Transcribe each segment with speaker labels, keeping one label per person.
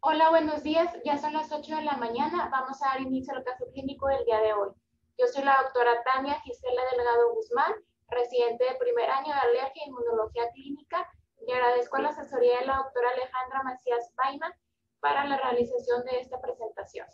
Speaker 1: Hola, buenos días. Ya son las 8 de la mañana. Vamos a dar inicio al caso clínico del día de hoy. Yo soy la doctora Tania Gisela Delgado Guzmán, residente de primer año de alergia e inmunología clínica, y agradezco la asesoría de la doctora Alejandra Macías Baiman para la realización de esta presentación.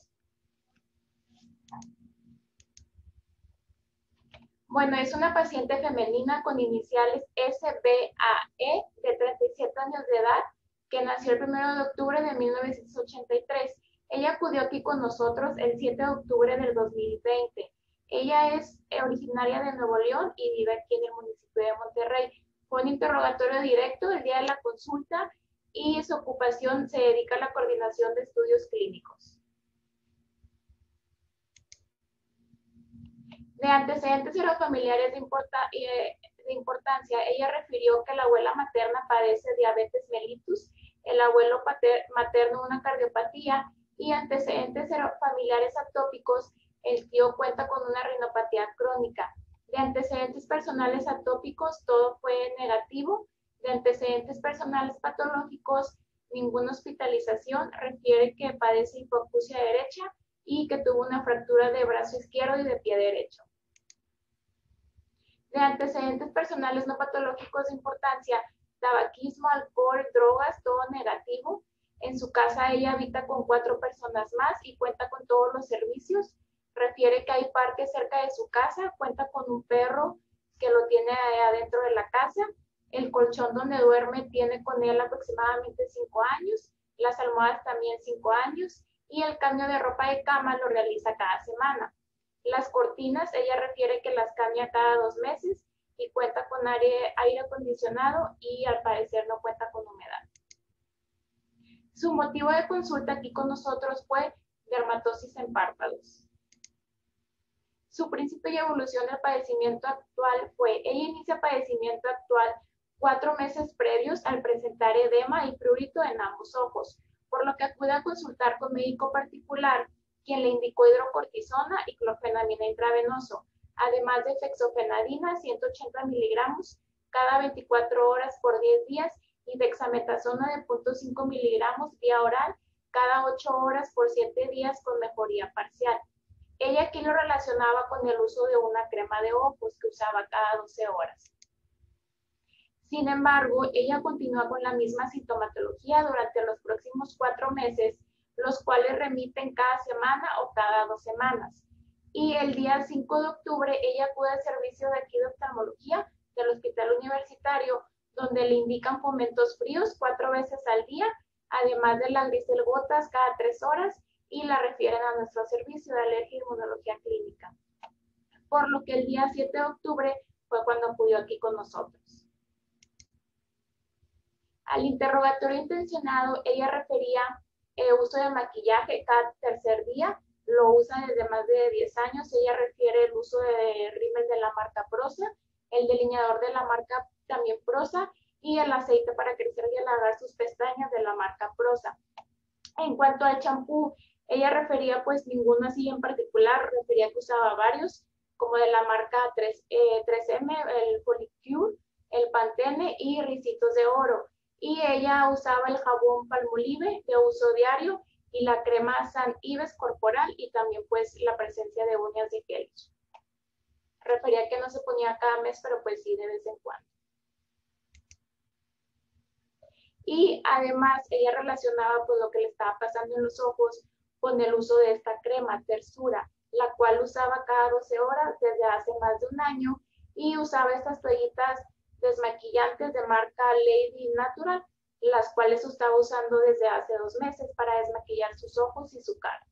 Speaker 1: Bueno, es una paciente femenina con iniciales SBAE de 37 años de edad que nació el 1 de octubre de 1983. Ella acudió aquí con nosotros el 7 de octubre del 2020. Ella es originaria de Nuevo León y vive aquí en el municipio de Monterrey. Fue un interrogatorio directo el día de la consulta y su ocupación se dedica a la coordinación de estudios clínicos. De antecedentes serofamiliares de importancia, ella refirió que la abuela materna padece diabetes mellitus, el abuelo materno una cardiopatía y antecedentes serofamiliares atópicos, el tío cuenta con una rinopatía crónica. De antecedentes personales atópicos, todo fue negativo. De antecedentes personales patológicos, ninguna hospitalización, refiere que padece hipoacusia derecha y que tuvo una fractura de brazo izquierdo y de pie derecho. De antecedentes personales no patológicos de importancia, tabaquismo, alcohol, drogas, todo negativo. En su casa ella habita con 4 personas más y cuenta con todos los servicios. Refiere que hay parque cerca de su casa, cuenta con un perro que lo tiene adentro de la casa. El colchón donde duerme tiene con él aproximadamente 5 años, las almohadas también 5 años y el cambio de ropa de cama lo realiza cada semana. Las cortinas, ella refiere que las cambia cada 2 meses y cuenta con aire acondicionado y al parecer no cuenta con humedad. Su motivo de consulta aquí con nosotros fue dermatosis en párpados. Su principio y evolución del padecimiento actual fue, ella inicia padecimiento actual 4 meses previos al presentar edema y prurito en ambos ojos, por lo que acude a consultar con médico particular, quien le indicó hidrocortisona y clofenamina intravenoso, además de fexofenadina 180 miligramos cada 24 horas por 10 días y dexametasona de 0.5 miligramos vía oral cada 8 horas por 7 días con mejoría parcial. Ella aquí lo relacionaba con el uso de una crema de ojos que usaba cada 12 horas. Sin embargo, ella continúa con la misma sintomatología durante los próximos 4 meses, los cuales remiten cada semana o cada 2 semanas. Y el día 5 de octubre ella acude al servicio de aquí de oftalmología del Hospital Universitario, donde le indican fomentos fríos 4 veces al día, además de la grisel gotas cada 3 horas, y la refieren a nuestro servicio de alergia e inmunología clínica. Por lo que el día 7 de octubre fue cuando acudió aquí con nosotros. Al interrogatorio intencionado, ella refería el uso de maquillaje cada tercer día, lo usa desde más de 10 años. Ella refiere el uso de rímel de la marca Prosa, el delineador de la marca también Prosa y el aceite para crecer y alargar sus pestañas de la marca Prosa. En cuanto al champú, ella refería pues ninguno así en particular, refería que usaba varios, como de la marca 3M, el Polycure, el Pantene y Ricitos de Oro. Y ella usaba el jabón Palmolive de uso diario y la crema San Ives corporal y también pues la presencia de uñas de gel. Refería que no se ponía cada mes, pero pues sí de vez en cuando. Y además ella relacionaba pues lo que le estaba pasando en los ojos con el uso de esta crema Tersura, la cual usaba cada 12 horas desde hace más de un año y usaba estas toallitas desmaquillantes de marca Lady Natural, las cuales estaba usando desde hace 2 meses para desmaquillar sus ojos y su cara.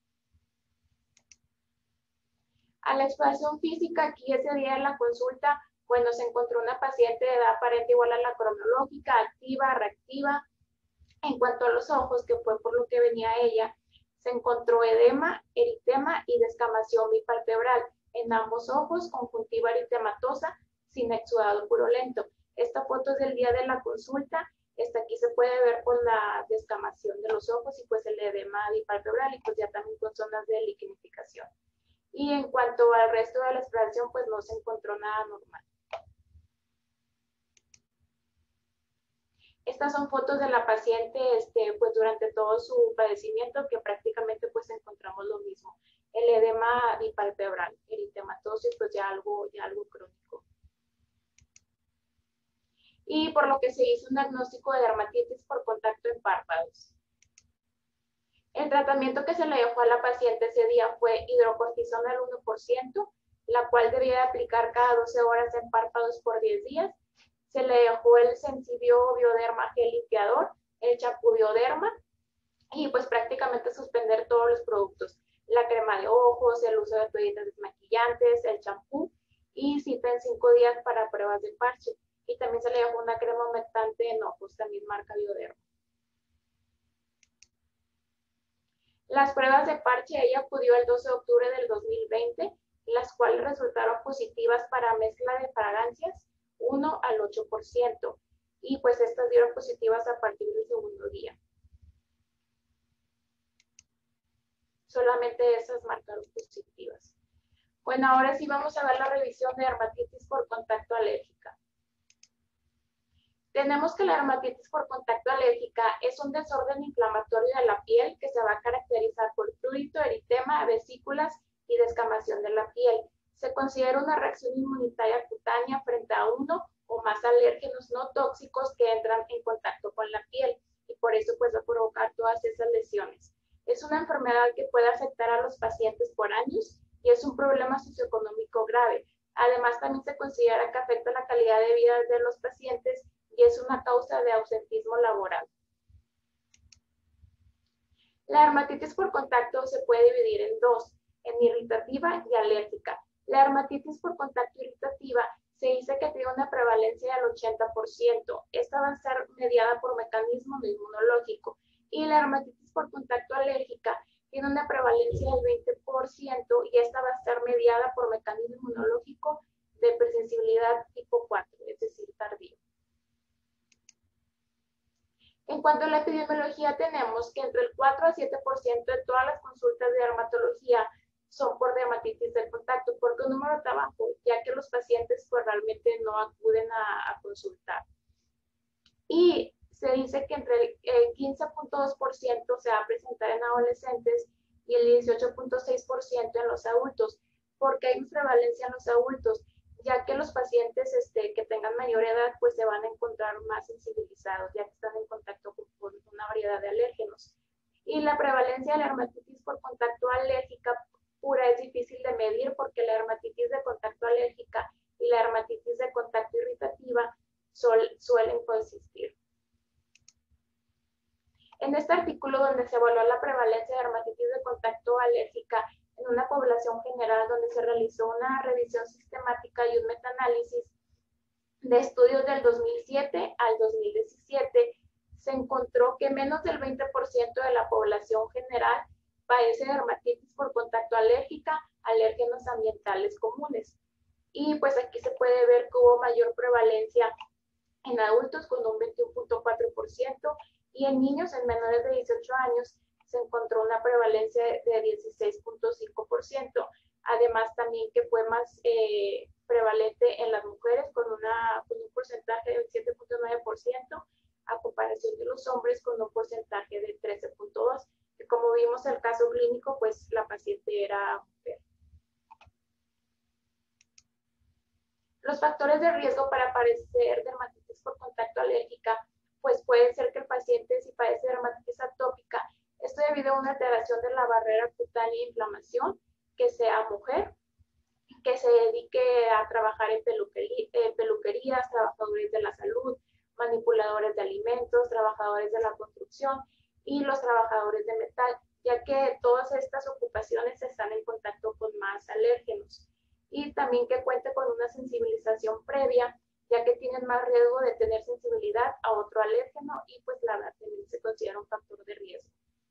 Speaker 1: A la exploración física, aquí ese día en la consulta, bueno, se encontró una paciente de edad aparente igual a la cronológica, activa, reactiva. En cuanto a los ojos, que fue por lo que venía ella, se encontró edema, eritema y descamación bipalpebral en ambos ojos, conjuntiva eritematosa, sin exudado purulento. Esta foto es del día de la consulta. Aquí se puede ver con la descamación de los ojos y pues el edema bipalpebral y pues ya también con zonas de liquenificación. Y en cuanto al resto de la exploración, pues no se encontró nada normal. Estas son fotos de la paciente pues durante todo su padecimiento, que prácticamente pues encontramos lo mismo. El edema bipalpebral, eritematosis, pues ya algo crónico. Y por lo que se hizo un diagnóstico de dermatitis por contacto en párpados. El tratamiento que se le dejó a la paciente ese día fue hidrocortisona al 1%, la cual debía aplicar cada 12 horas en párpados por 10 días. Se le dejó el Sensibio Bioderma gel limpiador, el champú Bioderma, y pues prácticamente suspender todos los productos. La crema de ojos, el uso de toallitas desmaquillantes, el champú, y cita en 5 días para pruebas de parche. Y también se le dejó una crema humectante en ojos, también marca Bioderma. Las pruebas de parche, ella acudió el 12 de octubre del 2020, las cuales resultaron positivas para mezcla de fragancias 1 al 8%, y pues estas dieron positivas a partir del segundo día. Solamente esas marcaron positivas. Bueno, ahora sí vamos a ver la revisión de dermatitis por contacto alérgica. Tenemos que la dermatitis por contacto alérgica es un desorden inflamatorio de la piel que se va a caracterizar por prurito, eritema, vesículas y descamación de la piel. Se considera una reacción inmunitaria cutánea frente a uno o más alérgenos no tóxicos que entran en contacto con la piel, y por eso pues va a provocar todas esas lesiones. Es una enfermedad que puede afectar a los pacientes por años y es un problema socioeconómico grave. Además, también se considera que afecta la calidad de vida de los pacientes y es una causa de ausentismo laboral. La dermatitis por contacto se puede dividir en dos, en irritativa y alérgica. La dermatitis por contacto irritativa se dice que tiene una prevalencia del 80%. Esta va a ser mediada por mecanismo no inmunológico. Y la dermatitis por contacto alérgica tiene una prevalencia del 20% y esta va a estar mediada por mecanismo inmunológico de hipersensibilidad tipo 4, es decir, tardío. En cuanto a la epidemiología, tenemos que entre el 4 a 7% de todas las consultas de dermatología son por dermatitis de contacto, porque un número está bajo, ya que los pacientes pues realmente no acuden a consultar. Y se dice que entre el 15.2% se va a presentar en adolescentes y el 18.6% en los adultos. ¿Por qué hay prevalencia en los adultos? Ya que los pacientes que tengan mayor edad pues se van a encontrar más sensibilizados, ya que están en contacto con una variedad de alérgenos. Y la prevalencia de la dermatitis por contacto alérgica pura es difícil de medir, porque la dermatitis de contacto alérgica y la dermatitis de contacto irritativa suelen coexistir. En este artículo, donde se evaluó la prevalencia de dermatitis de contacto alérgica en una población general, donde se realizó una revisión sistemática y un metaanálisis de estudios del 2007 al 2017, se encontró que menos del 20% de la población general padece dermatitis por contacto alérgica a alérgenos ambientales comunes. Y pues aquí se puede ver que hubo mayor prevalencia en adultos con un 21.4%, y en niños en menores de 18 años se encontró una prevalencia de 16.5%. Además, también que fue más prevalente en las mujeres con un porcentaje del 7.9%, a comparación de los hombres con un porcentaje de 13.2%. Y como vimos el caso clínico, pues la paciente era mujer. Los factores de riesgo para padecer dermatitis por contacto alérgica, pues puede ser que el paciente, si padece dermatitis atópica, esto debido a una alteración de la barrera cutánea e inflamación, que sea mujer, que se dedique a trabajar en peluquerías, trabajadores de la salud, manipuladores de alimentos, trabajadores de la construcción y los trabajadores de metal, ya que todas estas ocupaciones están en contacto con más alérgenos. Y también que cuente con una sensibilización previa, ya que tienen más riesgo de tener sensibilidad a otro alérgeno, y pues la edad también se considera un factor de riesgo.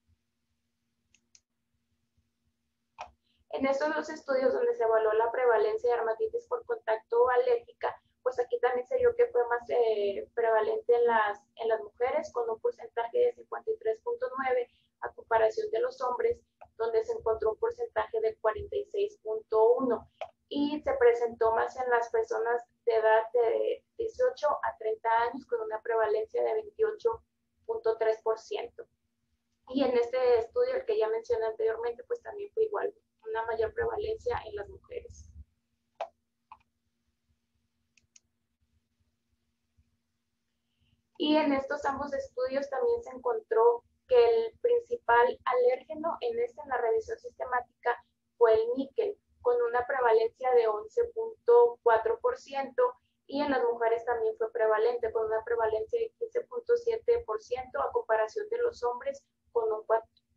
Speaker 1: En estos dos estudios donde se evaluó la prevalencia de dermatitis por contacto alérgica, pues aquí también se vio que fue más prevalente en las mujeres, con un porcentaje de 53.9 a comparación de los hombres, donde se encontró un porcentaje de 46.1, y se presentó más en las personas de edad de 18 a 30 años con una prevalencia de 20%. Y en este estudio, el que ya mencioné anteriormente, pues también fue igual, una mayor prevalencia en las mujeres. Y en estos ambos estudios también se encontró que el principal alérgeno en la revisión sistemática fue el níquel, con una prevalencia de 11.4%, y en las mujeres también fue prevalente, con una prevalencia de 15.7% a comparación de los hombres con un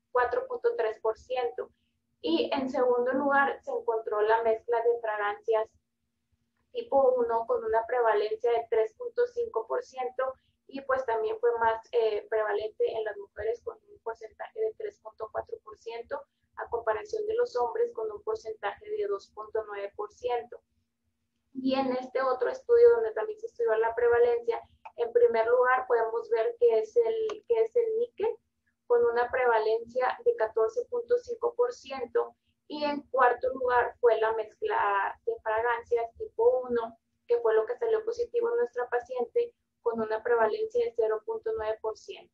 Speaker 1: 4.3%. Y en segundo lugar se encontró la mezcla de fragancias tipo 1 con una prevalencia de 3.5%, y pues también fue más prevalente en las mujeres con un porcentaje de 3.4% a comparación de los hombres con un porcentaje de 2.9%. Y en este otro estudio donde también se estudió la prevalencia, en primer lugar podemos ver que es el níquel con una prevalencia de 14.5%, y en cuarto lugar fue la mezcla de fragancias tipo 1, que fue lo que salió positivo en nuestra paciente, con una prevalencia de 0.9%.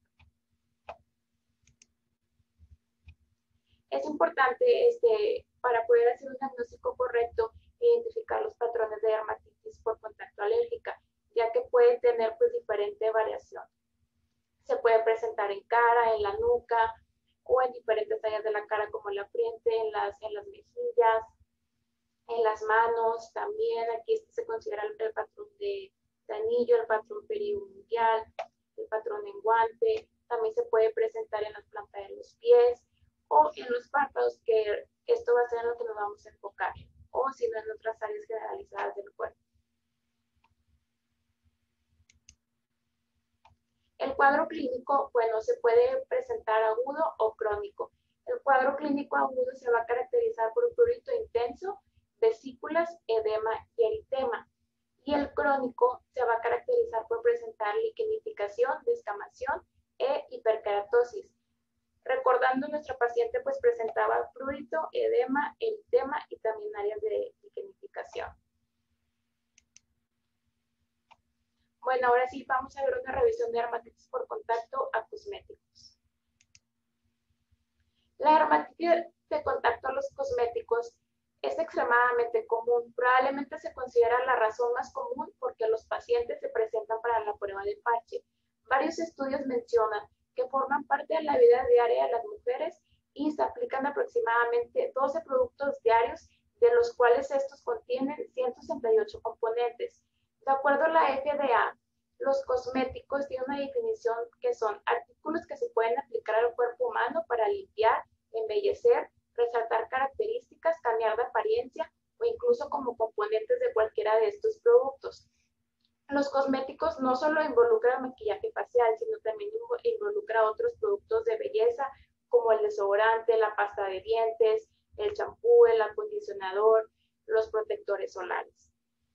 Speaker 1: Es importante para poder hacer un diagnóstico correcto identificar los patrones de dermatitis por contacto alérgica, ya que puede tener pues diferente variación. Se puede presentar en cara, en la nuca o en diferentes áreas de la cara como en la frente, en las mejillas, en las manos. También aquí se considera el patrón de anillo, el patrón periungual, el patrón en guante. También se puede presentar en las plantas de los pies o en los párpados, que esto va a ser en lo que nos vamos a enfocar, o si no en otras áreas generalizadas del cuerpo. El cuadro clínico, bueno, se puede presentar agudo o crónico. El cuadro clínico agudo se va a caracterizar por un prurito intenso, vesículas, edema y eritema. Y el crónico se va a caracterizar por presentar liquenificación, descamación e hiperkeratosis. Recordando, nuestra paciente pues presentaba prurito, edema, eritema y también áreas de liquenificación. Bueno, ahora sí vamos a ver una revisión de dermatitis por contacto a cosméticos. La dermatitis de contacto a los cosméticos es extremadamente común. Probablemente se considera la razón más común porque los pacientes se presentan para la prueba de parche. Varios estudios mencionan que forman parte de la vida diaria de las mujeres y se aplican aproximadamente 12 productos diarios, de los cuales estos contienen 168 componentes. De acuerdo a la FDA, los cosméticos tienen una definición que son artículos que se pueden aplicar al cuerpo humano para limpiar, embellecer, resaltar características, cambiar de apariencia o incluso como componentes de cualquiera de estos productos. Los cosméticos no solo involucran maquillaje facial, sino también involucran otros productos de belleza como el desodorante, la pasta de dientes, el champú, el acondicionador, los protectores solares.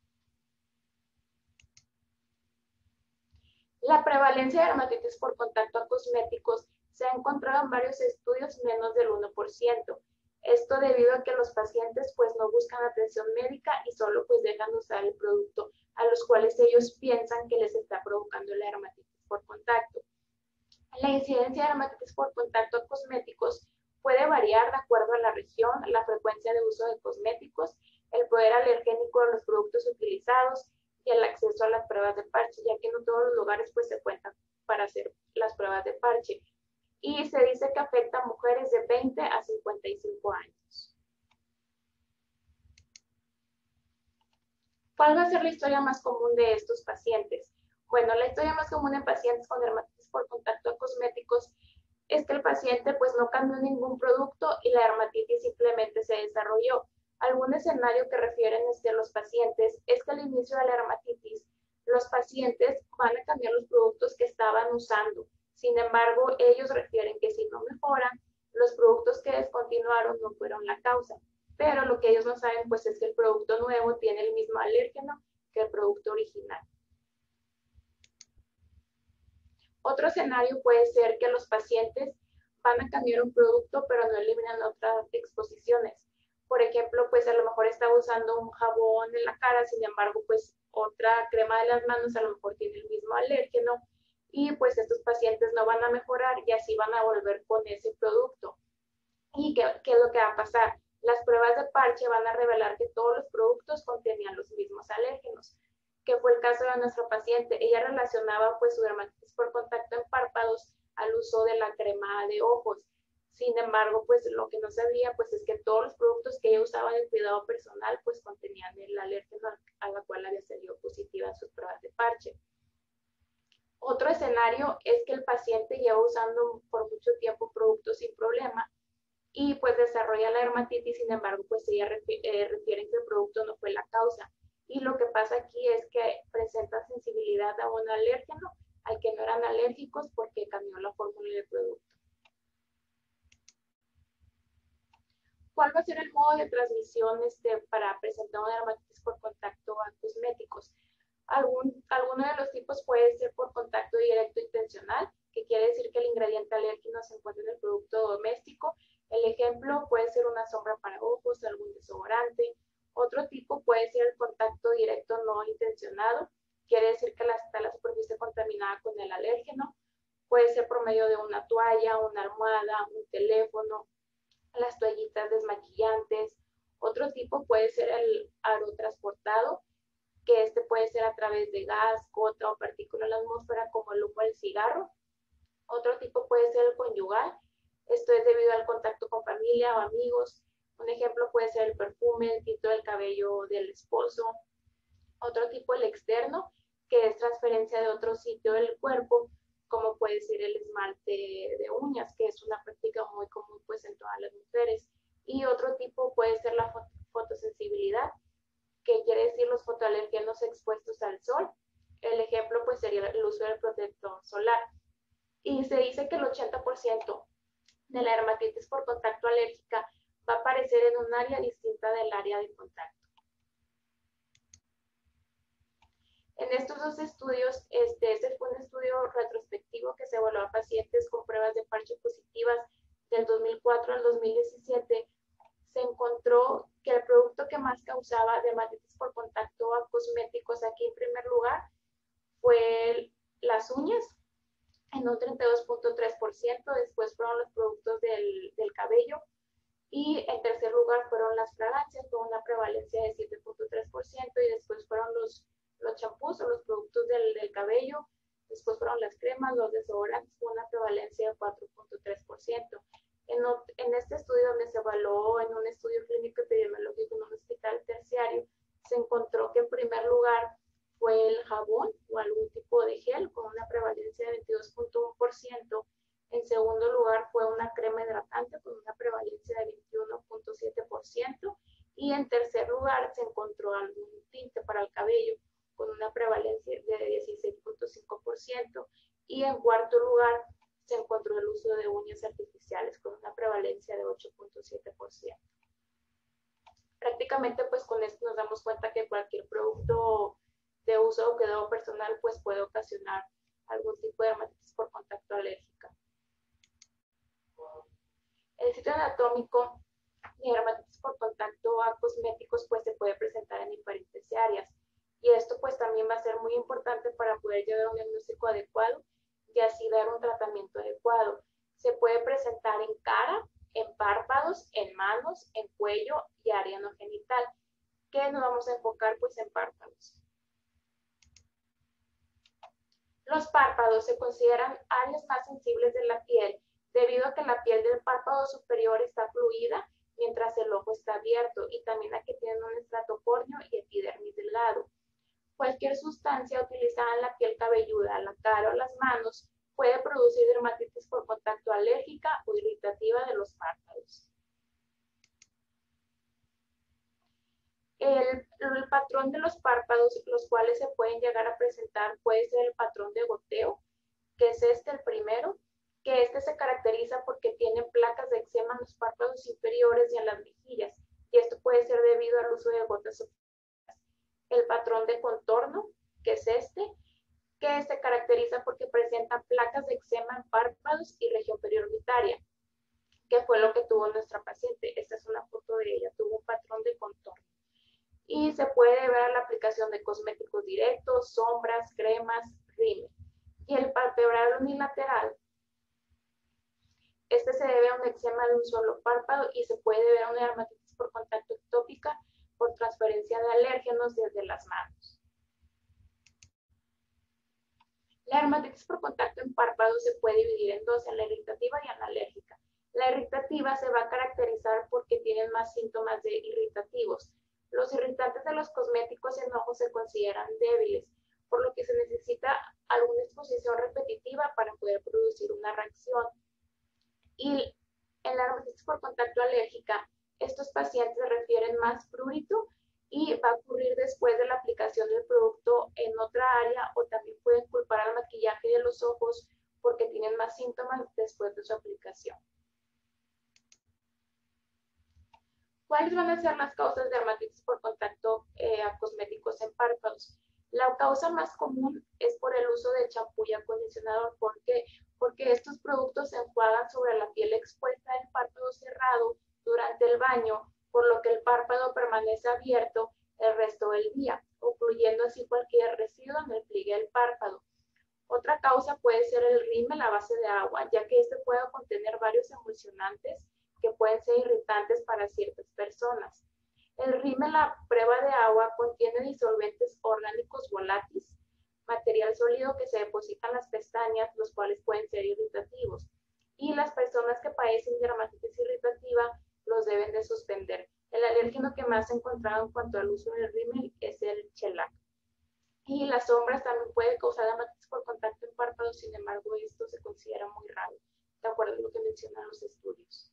Speaker 1: La prevalencia de dermatitis por contacto a cosméticos se ha encontrado en varios estudios menos del 1%. Esto debido a que los pacientes pues no buscan atención médica y solo pues dejan usar el producto a los cuales ellos piensan que les está provocando la dermatitis por contacto. La incidencia de dermatitis por contacto a cosméticos puede variar de acuerdo a la región, la frecuencia de uso de cosméticos, el poder alergénico de los productos utilizados y el acceso a las pruebas de parche, ya que no todos los lugares pues se cuentan para hacer las pruebas de parche. Y se dice que afecta a mujeres de 20 a 55 años. ¿Cuál va a ser la historia más común de estos pacientes? Bueno, la historia más común en pacientes con dermatitis por contacto a cosméticos es que el paciente pues no cambió ningún producto y la dermatitis simplemente se desarrolló. Algún escenario que refieren los pacientes es que al inicio de la dermatitis los pacientes van a cambiar los productos que estaban usando. Sin embargo, ellos refieren que si no mejoran, los productos que descontinuaron no fueron la causa. Pero lo que ellos no saben pues es que el producto nuevo tiene el mismo alérgeno que el producto original. Otro escenario puede ser que los pacientes van a cambiar un producto pero no eliminan otras exposiciones. Por ejemplo, pues a lo mejor estaba usando un jabón en la cara, sin embargo, pues otra crema de las manos a lo mejor tiene el mismo alérgeno y pues estos pacientes no van a mejorar y así van a volver con ese producto. ¿Y qué es lo que va a pasar? Las pruebas de parche van a revelar que todos los productos contenían los mismos alérgenos, que fue el caso de nuestra paciente. Ella relacionaba pues su dermatitis por contacto en párpados al uso de la crema de ojos. Sin embargo, pues lo que no sabía pues es que todos los productos que ella usaba en cuidado personal pues contenían el alérgeno a la cual había salido positiva en sus pruebas de parche. Otro escenario es que el paciente lleva usando por mucho tiempo productos sin problema y pues desarrolla la dermatitis, sin embargo, pues ella refiere que el producto no fue la causa. Y lo que pasa aquí es que presenta sensibilidad a un alérgeno al que no eran alérgicos porque cambió la fórmula del producto. ¿Cuál va a ser el modo de transmisión para presentar una dermatitis por contacto a cosméticos? Alguno de los tipos puede ser por contacto directo intencional, que quiere decir que el ingrediente alérgeno se encuentra en el producto doméstico. El ejemplo puede ser una sombra para ojos, algún desodorante. Otro tipo puede ser el contacto directo no intencionado, quiere decir que está la superficie contaminada con el alérgeno. Puede ser por medio de una toalla, una almohada, un teléfono, las toallitas desmaquillantes. Otro tipo puede ser el aro transportado, que puede ser a través de gas, gota o partícula en la atmósfera como el humo del cigarro. Otro tipo puede ser el conyugal. Esto es debido al contacto con familia o amigos. Un ejemplo puede ser el perfume, el tinto del cabello del esposo. Otro tipo, el externo, que es transferencia de otro sitio del cuerpo, como puede ser el esmalte de uñas, que es una práctica muy común pues en todas las mujeres. Y otro tipo puede ser la fotosensibilidad, que quiere decir los fotoalergenos expuestos al sol. El ejemplo pues sería el uso del protector solar. Y se dice que el 80% de la dermatitis por contacto alérgica va a aparecer en un área distinta del área de contacto. En estos dos estudios, este fue un estudio retrospectivo que se evaluó a pacientes con pruebas de parche positivas del 2004 al 2017. Se encontró que el producto que más causaba dermatitis por contacto a cosméticos aquí en primer lugar fue las uñas, en un 32.3%, después fueron los productos del cabello y en tercer lugar fueron las fragancias con una prevalencia de 7.3% y después fueron los champús o los productos del cabello, después fueron las cremas, los desodorantes con una prevalencia de 4.3%. En este estudio donde se evaluó en un estudio clínico epidemiológico en un hospital terciario, se encontró que en primer lugar fue el jabón o algún tipo de gel con una prevalencia de 22.1%. En segundo lugar fue una crema hidratante con una prevalencia de 21.7%. Y en tercer lugar se encontró algún tinte para el cabello con una prevalencia de 16.5%. Y en cuarto lugar se encontró el uso de uñas artificiales con una prevalencia de 8.7%. Prácticamente pues con esto nos damos cuenta que cualquier producto de uso o cuidado personal pues puede ocasionar algún tipo de dermatitis por contacto alérgica. El sitio anatómico de dermatitis por contacto a cosméticos pues se puede presentar en diferentes áreas y esto pues también va a ser muy importante para poder llevar un diagnóstico adecuado y así dar un tratamiento adecuado. Se puede presentar en cara, en párpados, en manos, en cuello y área no genital. ¿Qué nos vamos a enfocar pues en párpados? Los párpados se consideran áreas más sensibles de la piel debido a que la piel del párpado superior está fluida mientras el ojo está abierto y también a que tienen un estrato córneo y epidermis delgado. Cualquier sustancia utilizada en la piel cabelluda, la cara o las manos puede producir dermatitis por contacto alérgica o irritativa de los párpados. El patrón de los párpados, los cuales se pueden llegar a presentar, puede ser el patrón de goteo, que es el primero, que se caracteriza porque tiene placas de eczema en los párpados inferiores y en las mejillas, y esto puede ser debido al uso de gotas ocultas. El patrón de contorno, que es que se caracteriza porque presenta placas de eczema en párpados y región periorbitaria, que fue lo que tuvo nuestra paciente. Esta es una foto de ella, tuvo un patrón de contorno. Y se puede ver la aplicación de cosméticos directos, sombras, cremas, rímel. Y el palpebral unilateral, este se debe a un eczema de un solo párpado y se puede deber a una dermatitis por contacto ectópica por transferencia de alérgenos desde las manos. La dermatitis por contacto en párpados se puede dividir en dos, en la irritativa y en la alérgica. La irritativa se va a caracterizar porque tienen más síntomas de irritativos. Los irritantes de los cosméticos en ojos se consideran débiles, por lo que se necesita alguna exposición repetitiva para poder producir una reacción. Y en la dermatitis por contacto alérgica, estos pacientes refieren más prurito y va a ocurrir después de la aplicación del producto en otra área, o también pueden culpar al maquillaje de los ojos porque tienen más síntomas después de su aplicación. ¿Cuáles van a ser las causas de dermatitis por contacto a cosméticos en párpados? La causa más común es por el uso de champú y acondicionador. ¿Por qué? Porque estos productos se enjuagan sobre la piel expuesta del párpado cerrado durante el baño, por lo que el párpado permanece abierto el resto del día, ocluyendo así cualquier residuo en el pliegue del párpado. Otra causa puede ser el rímel a base de agua, ya que este puede contener varios emulsionantes que pueden ser irritantes para ciertas personas. El rímel a prueba de agua contiene disolventes orgánicos volátiles, material sólido que se deposita en las pestañas, los cuales pueden ser irritativos. Y las personas que padecen dermatitis irritativa los deben de suspender. El alérgeno que más se ha encontrado en cuanto al uso del rímel es el shellac. Y las sombras también pueden causar dermatitis por contacto en párpados, sin embargo, esto se considera muy raro, de acuerdo a lo que mencionan los estudios.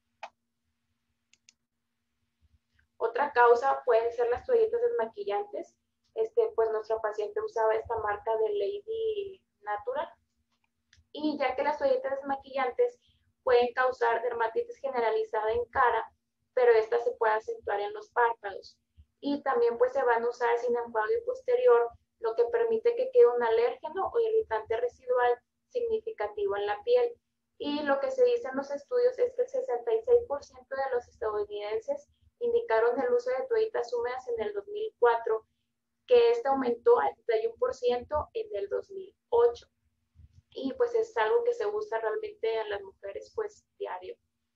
Speaker 1: Otra causa pueden ser las toallitas desmaquillantes. Pues nuestra paciente usaba esta marca de Lady Natural. Y ya que las toallitas desmaquillantes pueden causar dermatitis generalizada en cara, pero esta se puede acentuar en los párpados. Y también pues se van a usar sin enjuague posterior, lo que permite que quede un alérgeno o irritante residual significativo en la piel. Y lo que se dice en los estudios es que el 66% de los estadounidenses indicaron el uso de toallitas húmedas en el 2004, que este aumentó al 31% en el 2008. Y pues es algo que se usa realmente en las mujeres pues diario.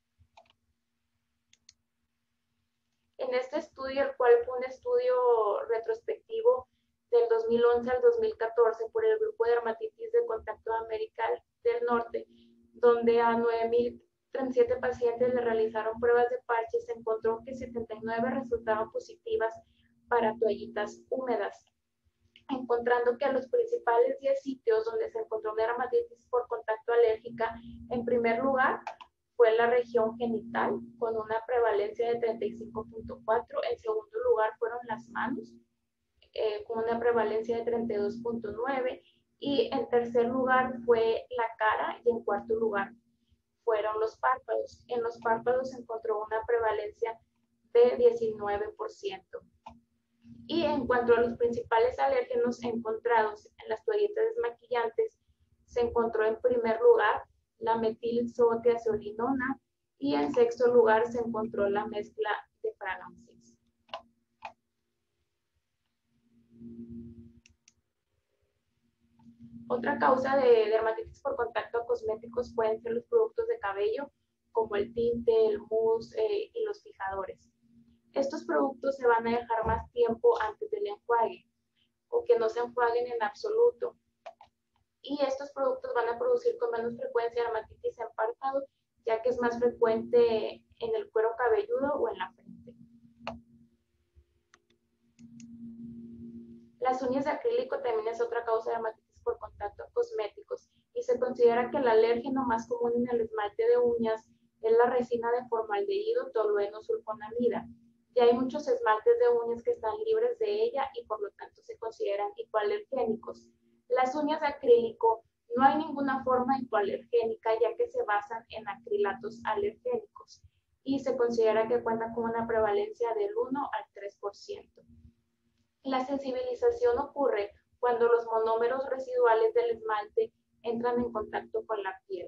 Speaker 1: En este estudio, el cual fue un estudio retrospectivo del 2011 al 2014 por el Grupo de Dermatitis de Contacto de América del Norte, donde a 9,037 pacientes le realizaron pruebas de parches, se encontró que 79 resultaron positivas para toallitas húmedas, encontrando que los principales 10 sitios donde se encontró una dermatitis por contacto alérgica, en primer lugar, fue la región genital, con una prevalencia de 35.4. En segundo lugar fueron las manos, con una prevalencia de 32.9. Y en tercer lugar fue la cara, y en cuarto lugar fueron los párpados. En los párpados se encontró una prevalencia de 19%. Y en cuanto a los principales alérgenos encontrados en las toallitas desmaquillantes, se encontró en primer lugar la metilsootiazolinona y en sexto lugar se encontró la mezcla de fragancias. Otra causa de dermatitis por contacto a cosméticos pueden ser los productos de cabello, como el tinte, el mousse y los fijadores. Estos productos se van a dejar más tiempo antes del enjuague, o que no se enjuaguen en absoluto. Y estos productos van a producir con menos frecuencia dermatitis en párpado, ya que es más frecuente en el cuero cabelludo o en la frente. Las uñas de acrílico también es otra causa de dermatitis por contacto a cosméticos, y se considera que el alérgeno más común en el esmalte de uñas es la resina de formaldehído, tolueno, sulfonamida. Y hay muchos esmaltes de uñas que están libres de ella y por lo tanto se consideran hipoalergénicos. Las uñas de acrílico no hay ninguna forma hipoalergénica, ya que se basan en acrilatos alergénicos y se considera que cuentan con una prevalencia del 1 al 3%. La sensibilización ocurre cuando los monómeros residuales del esmalte entran en contacto con la piel.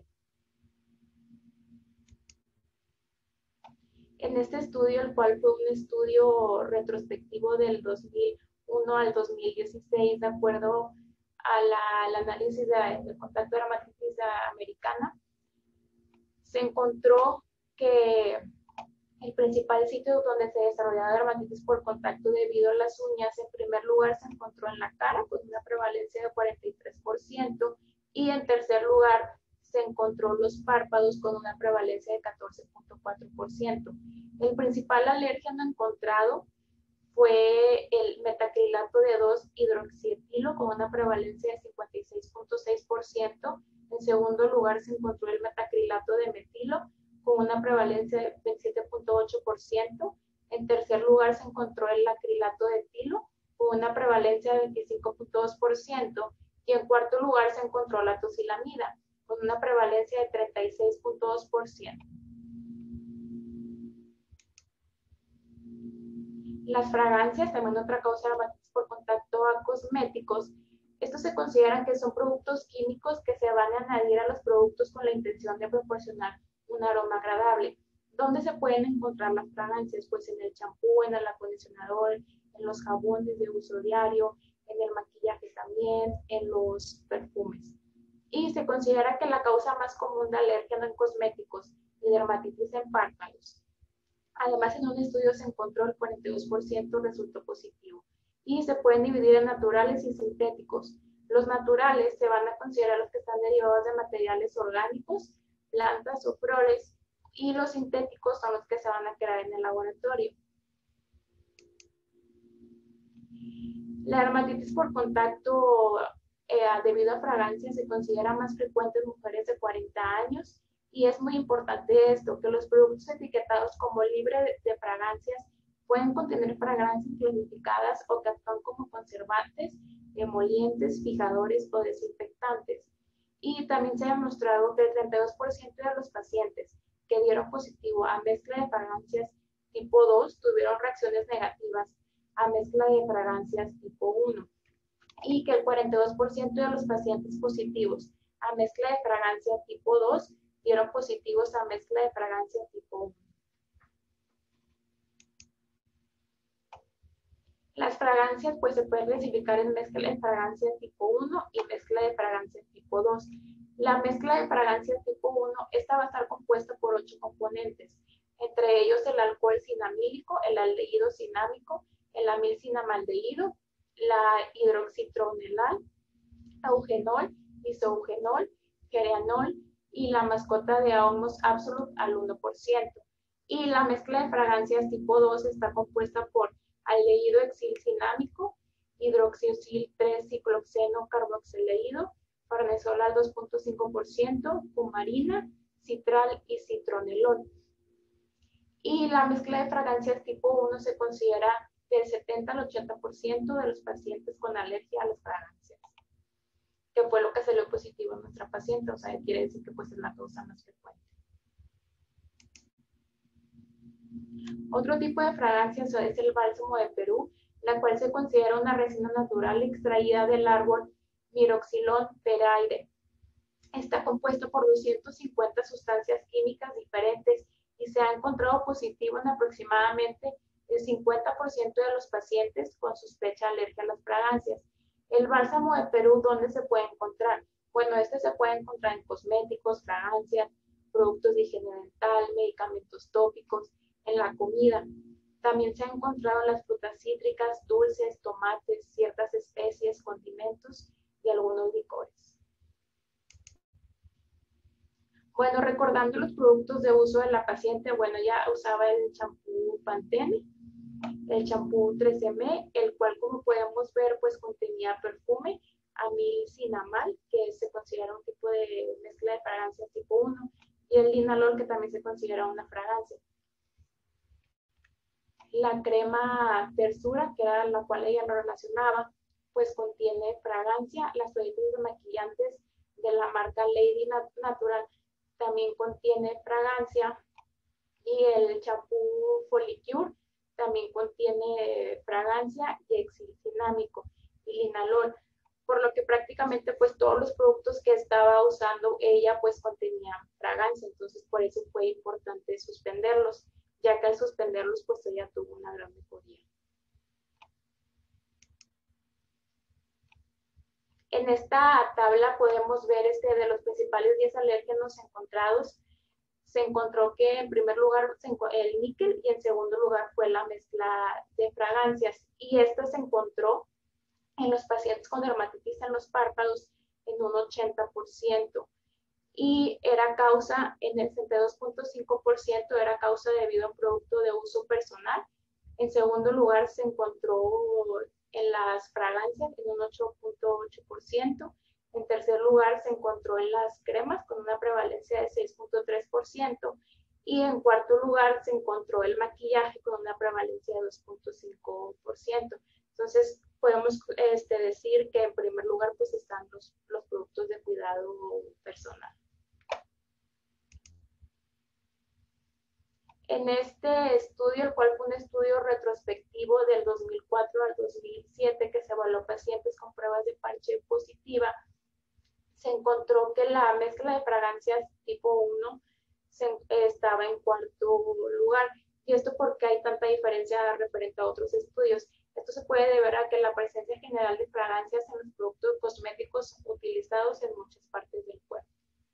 Speaker 1: En este estudio, el cual fue un estudio retrospectivo del 2001 al 2016, de acuerdo al análisis del contacto de dermatitis americana, se encontró que el principal sitio donde se desarrollaba dermatitis por contacto debido a las uñas, en primer lugar se encontró en la cara, con una prevalencia de 43%, y en tercer lugar se encontró los párpados con una prevalencia de 14.4%. El principal alérgeno encontrado fue el metacrilato de 2-hidroxietilo con una prevalencia de 56.6%. En segundo lugar se encontró el metacrilato de metilo con una prevalencia de 27.8%. En tercer lugar se encontró el acrilato de etilo con una prevalencia de 25.2%. Y en cuarto lugar se encontró la tosilamida con una prevalencia de 36.2%. Las fragancias, también otra causa de dermatitis por contacto a cosméticos. Estos se consideran que son productos químicos que se van a añadir a los productos con la intención de proporcionar un aroma agradable. ¿Dónde se pueden encontrar las fragancias? Pues en el champú, en el acondicionador, en los jabones de uso diario, en el maquillaje también, en los perfumes. Y se considera que la causa más común de alergia en cosméticos y dermatitis en párpados. Además, en un estudio se encontró el 42% resultó positivo. Y se pueden dividir en naturales y sintéticos. Los naturales se van a considerar los que están derivados de materiales orgánicos, plantas o flores, y los sintéticos son los que se van a crear en el laboratorio. La dermatitis por contacto debido a fragancias se considera más frecuente en mujeres de 40 años. Y es muy importante esto, que los productos etiquetados como libre de fragancias pueden contener fragancias clasificadas o que actúan como conservantes, emolientes, fijadores o desinfectantes. Y también se ha demostrado que el 32% de los pacientes que dieron positivo a mezcla de fragancias tipo 2 tuvieron reacciones negativas a mezcla de fragancias tipo 1. Y que el 42% de los pacientes positivos a mezcla de fragancia tipo 2 dieron positivos a mezcla de fragancia tipo 1. Las fragancias pues se pueden clasificar en mezcla de fragancia tipo 1 y mezcla de fragancia tipo 2. La mezcla de fragancia tipo 1, esta va a estar compuesta por 8 componentes, entre ellos el alcohol cinamílico, el aldehído cinámico, el amilcinamaldehído, la hidroxitronelal, eugenol, isoeugenol, geranol, y la mascota de Ahumos Absolute al 1%. Y la mezcla de fragancias tipo 2 está compuesta por aldehído exilcinámico, hidroxiosil 3-cicloxeno carboxileído, farnesol al 2.5%, cumarina, citral y citronelol. Y la mezcla de fragancias tipo 1 se considera del 70 al 80% de los pacientes con alergia a las fragancias, que fue lo que salió positivo en nuestra paciente, o sea, quiere decir que pues es la causa más frecuente. Otro tipo de fragancias es el bálsamo de Perú, la cual se considera una resina natural extraída del árbol Myroxylon peraire. Está compuesto por 250 sustancias químicas diferentes y se ha encontrado positivo en aproximadamente el 50% de los pacientes con sospecha de alergia a las fragancias. El bálsamo de Perú, ¿dónde se puede encontrar? Bueno, este se puede encontrar en cosméticos, fragancias, productos de higiene dental, medicamentos tópicos, en la comida. También se ha encontrado en las frutas cítricas, dulces, tomates, ciertas especies, condimentos y algunos licores. Bueno, recordando los productos de uso de la paciente, bueno, ella usaba el champú Pantene, el champú 3M, el cual, como podemos ver, pues contenía perfume, amilcinamal, que se considera un tipo de mezcla de fragancia tipo 1, y el linalol, que también se considera una fragancia. La crema Tersura, que era la cual ella lo relacionaba, pues contiene fragancia. Las toallitas desmaquillantes de la marca Lady Natural también contiene fragancia, y el champú Folicure también contiene fragancia y exilcinámico y linalol, por lo que prácticamente pues todos los productos que estaba usando ella pues contenían fragancia. Entonces por eso fue importante suspenderlos, ya que al suspenderlos pues ella tuvo una gran mejoría. En esta tabla podemos ver de los principales 10 alérgenos encontrados. Se encontró que en primer lugar el níquel y en segundo lugar fue la mezcla de fragancias. Y esta se encontró en los pacientes con dermatitis en los párpados en un 80%. Y era causa, en el 62.5% era causa debido a un producto de uso personal. En segundo lugar se encontró en las fragancias en un 8.8%. En tercer lugar se encontró en las cremas con una prevalencia de 6.3%. Y en cuarto lugar se encontró el maquillaje con una prevalencia de 2.5%. Entonces podemos decir que en primer lugar pues están los productos de cuidado personal. En este estudio, el cual fue un estudio retrospectivo del 2004 al 2007 que se evaluó pacientes con pruebas de parche positiva, se encontró que la mezcla de fragancias tipo 1 estaba en cuarto lugar. Y esto porque hay tanta diferencia referente a otros estudios. Esto se puede deber a que la presencia general de fragancias en los productos cosméticos utilizados en muchas partes del cuerpo.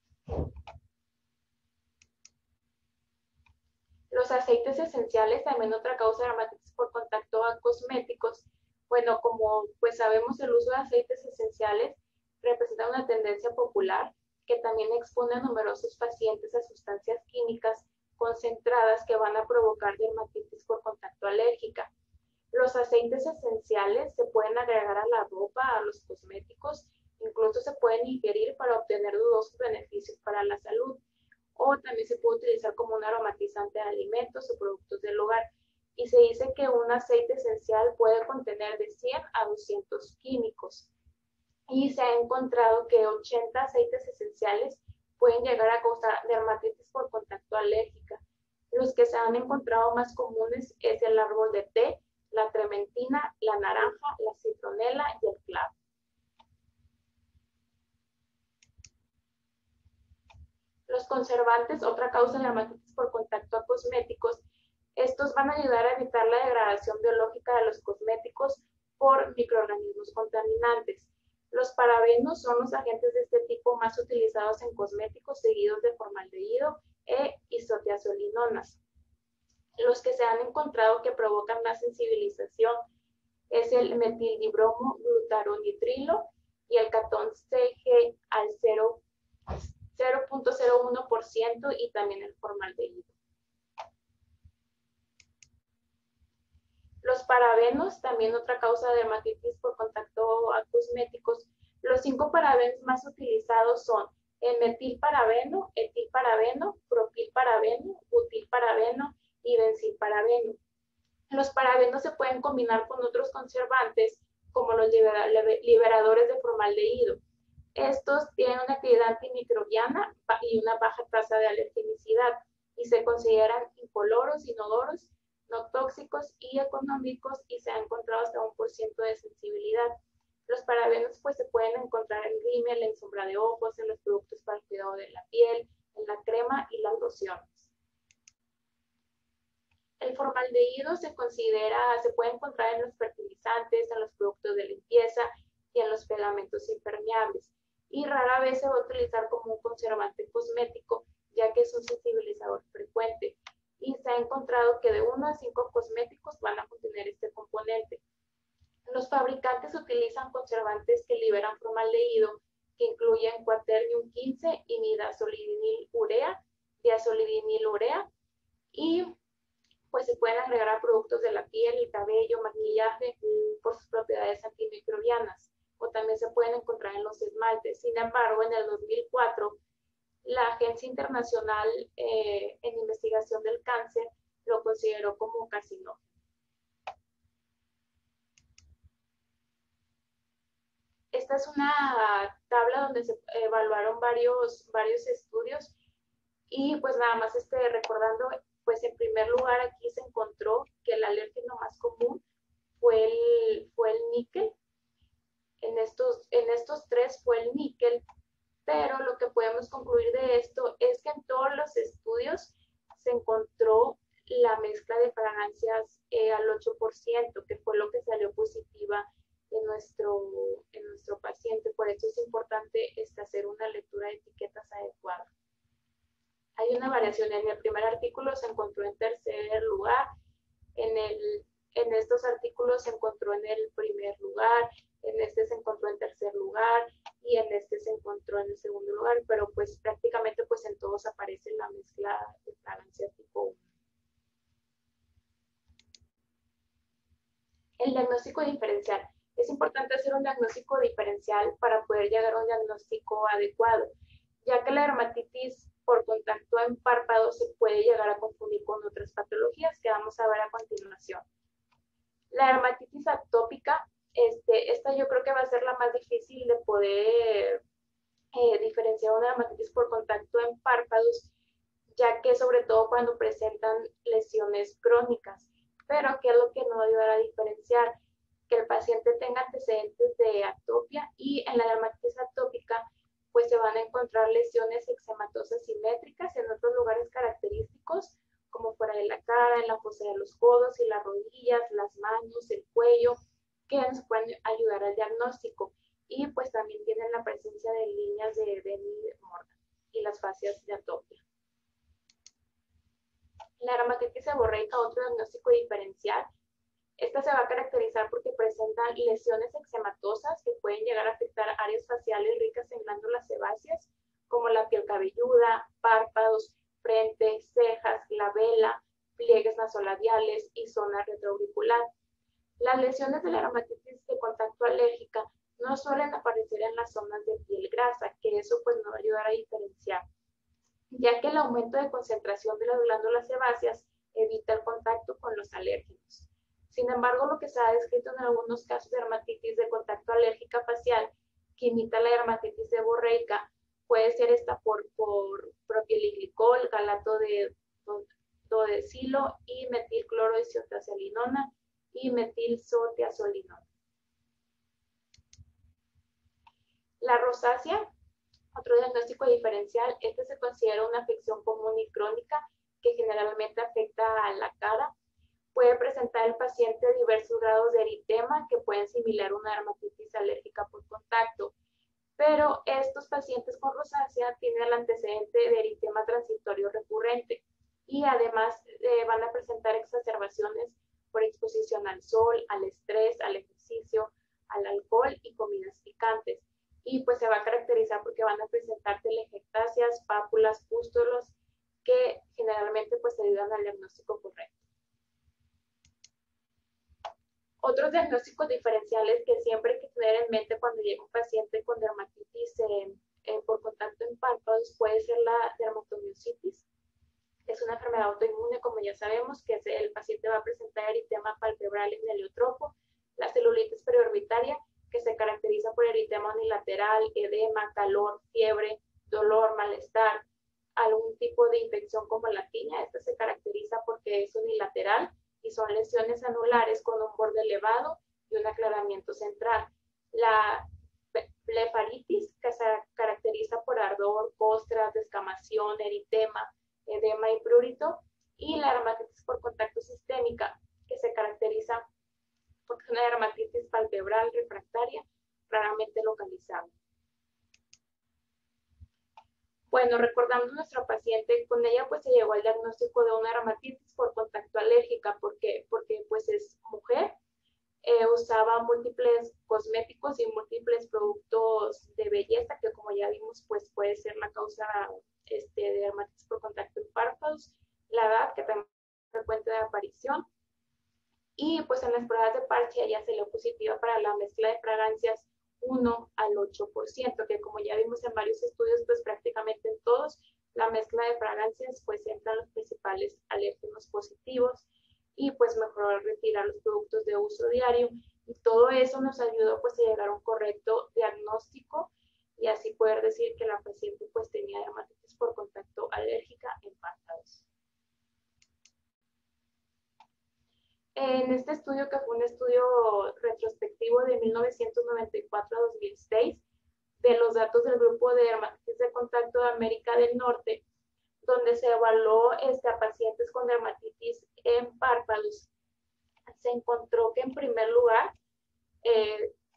Speaker 1: Los aceites esenciales, también otra causa de dermatitis por contacto a cosméticos. Bueno, como pues sabemos, el uso de aceites esenciales representa una tendencia popular que también expone a numerosos pacientes a sustancias químicas concentradas que van a provocar dermatitis por contacto alérgica. Los aceites esenciales se pueden agregar a la ropa, a los cosméticos, incluso se pueden ingerir para obtener dudosos beneficios para la salud. O también se puede utilizar como un aromatizante de alimentos o productos del hogar. Y se dice que un aceite esencial puede contener de 100 a 200 químicos. Y se ha encontrado que 80 aceites esenciales pueden llegar a causar dermatitis por contacto alérgica. Los que se han encontrado más comunes es el árbol de té, la trementina, la naranja, la citronela y el clavo. Los conservantes, otra causa de dermatitis por contacto a cosméticos, estos van a ayudar a evitar la degradación biológica de los cosméticos por microorganismos contaminantes. Los parabenos son los agentes de este tipo más utilizados en cosméticos, seguidos de formaldehído e isotiazolinonas. Los que se han encontrado que provocan más sensibilización es el metildibromo glutaron-nitrilo y el catón CG al 0.01% y también el formaldehído. Los parabenos, también otra causa de dermatitis por contacto a cosméticos. Los 5 parabenos más utilizados son el metilparabeno, etilparabeno, propilparabeno, butilparabeno y benzilparabeno. Los parabenos se pueden combinar con otros conservantes como los liberadores de formaldehído. Estos tienen una actividad antimicrobiana y una baja tasa de alergenicidad y se consideran incoloros, inodoros, no tóxicos y económicos y se ha encontrado hasta 1% de sensibilidad. Los parabenos pues se pueden encontrar en rímel, en sombra de ojos, en los productos para el cuidado de la piel, en la crema y las lociones. El formaldehído se puede encontrar en los fertilizantes, en los productos de limpieza y en los pegamentos impermeables. Y rara vez se va a utilizar como un conservante cosmético, ya que es un sensibilizador frecuente. Y se ha encontrado que de 1 a 5 cosméticos van a contener este componente. Los fabricantes utilizan conservantes que liberan formaldehído, que incluyen cuaternium 15 y midazolinil-urea, diazolinil-urea, y pues se pueden agregar a productos de la piel, el cabello, maquillaje, por sus propiedades antimicrobianas, o también se pueden encontrar en los esmaltes. Sin embargo, en el 2004, la Agencia Internacional en Investigación del Cáncer lo consideró como carcinógeno. Esta es una tabla donde se evaluaron varios estudios y pues nada más recordando, pues en primer lugar aquí se encontró que el alérgeno más común fue el níquel. En estos 3 fue el níquel, pero lo que podemos concluir de esto es que en todos los estudios se encontró la mezcla de fragancias al 8%, que fue lo que salió positiva en nuestro paciente. Por eso es importante hacer una lectura de etiquetas adecuada. Hay una variación. En el primer artículo se encontró en tercer lugar, en estos artículos se encontró en el primer lugar, en este se encontró en tercer lugar y en este se encontró en el segundo lugar, pero pues prácticamente pues en todos aparece la mezcla de fragancia tipo 1. El diagnóstico diferencial. Es importante hacer un diagnóstico diferencial para poder llegar a un diagnóstico adecuado, ya que la dermatitis por contacto en párpados se puede llegar a confundir con otras patologías que vamos a ver a continuación. La dermatitis atópica, esta yo creo que va a ser la más difícil de poder diferenciar una dermatitis por contacto en párpados, ya que sobre todo cuando presentan lesiones crónicas. Pero ¿qué es lo que nos va a ayudar a diferenciar? Que el paciente tenga antecedentes de atopia, y en la dermatitis atópica pues se van a encontrar lesiones eczematosas simétricas en otros lugares característicos, como fuera de la cara, en la fosa de los codos y las rodillas, las manos, el cuello, que nos pueden ayudar al diagnóstico. Y pues también tienen la presencia de líneas de Denny-Morgan y las fascias de atopia. La dermatitis seborreica, otro diagnóstico diferencial. Esta se va a caracterizar porque presentan lesiones eczematosas que pueden llegar a afectar áreas faciales ricas en glándulas sebáceas, como la piel cabelluda, párpados, frente, cejas, labela, pliegues nasolabiales y zona retroauricular. Las lesiones de la dermatitis de contacto alérgica no suelen aparecer en las zonas de piel grasa, que eso pues nos va a ayudar a diferenciar, ya que el aumento de concentración de las glándulas sebáceas evita el contacto con los alérgenos. Sin embargo, lo que se ha descrito en algunos casos de dermatitis de contacto alérgica facial que imita la dermatitis seborreica puede ser esta por propieliglicol, galato de dodecilo y metilcloroisothiazolinona y metilsotiazolinona. La rosácea, otro diagnóstico diferencial. Este se considera una afección común y crónica que generalmente afecta a la cara. Puede presentar el paciente diversos grados de eritema que pueden similar una dermatitis alérgica por contacto, pero estos pacientes con rosácea tienen el antecedente de eritema transitorio recurrente y además van a presentar exacerbaciones por exposición al sol, al estrés, al ejercicio, al alcohol y comidas picantes. Y pues se va a caracterizar porque van a presentar telangiectasias, pápulas, pústulos, que generalmente pues ayudan al diagnóstico correcto. Otros diagnósticos diferenciales que siempre hay que tener en mente cuando llega un paciente con dermatitis por contacto en párpados puede ser la dermatomiositis. Es una enfermedad autoinmune, como ya sabemos, que el paciente va a presentar eritema palpebral en heliotropo, la celulitis periorbitaria, que se caracteriza por eritema unilateral, edema, calor, fiebre, dolor, malestar, algún tipo de infección como la tiña. Esta se caracteriza porque es unilateral y son lesiones anulares con un borde elevado y un aclaramiento central. La blefaritis, que se caracteriza por ardor, costras, descamación, eritema, edema y prurito, y la dermatitis por contacto sistémica, que se caracteriza por una dermatitis palpebral refractaria raramente localizable. Bueno, recordando a nuestra paciente, con ella pues se llegó al diagnóstico de una dermatitis por contacto alérgica porque pues es mujer, usaba múltiples cosméticos y múltiples productos de belleza que, como ya vimos, pues puede ser la causa de dermatitis por contacto en párpados, la edad, que también es frecuente de aparición, y pues en las pruebas de parche ella salió positiva para la mezcla de fragancias 1 al 8%, que como ya vimos en varios estudios, pues prácticamente en todos, la mezcla de fragancias pues entran los principales alérgenos positivos y pues mejoró al retirar los productos de uso diario, y todo eso nos ayudó pues a llegar a un correcto diagnóstico y así poder decir que la paciente pues tenía dermatitis por contacto alérgica en párpados. En este estudio, que fue un estudio retrospectivo de 1994 a 2006, de los datos del grupo de dermatitis de contacto de América del Norte, donde se evaluó a pacientes con dermatitis en párpados, se encontró que en primer lugar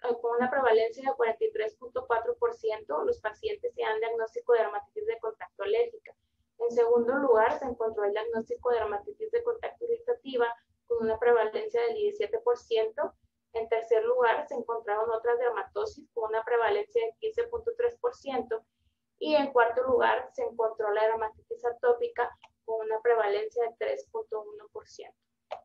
Speaker 1: con una prevalencia de 43.4%, los pacientes tenían diagnóstico de dermatitis de contacto alérgica. En segundo lugar, se encontró el diagnóstico de dermatitis de contacto irritativa con una prevalencia del 17%. En tercer lugar, se encontraron otras dermatosis con una prevalencia de 15.3%. Y en cuarto lugar, se encontró la dermatitis atópica con una prevalencia de 3.1%.